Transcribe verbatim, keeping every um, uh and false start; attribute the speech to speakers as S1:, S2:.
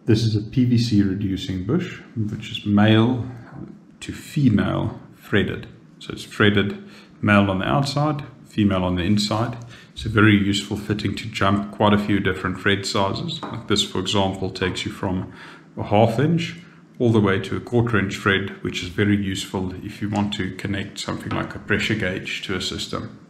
S1: This is a P V C reducing bush, which is male to female threaded. So it's threaded male on the outside, female on the inside. It's a very useful fitting to jump quite a few different thread sizes. Like this, for example, takes you from a half inch all the way to a quarter inch thread, which is very useful if you want to connect something like a pressure gauge to a system.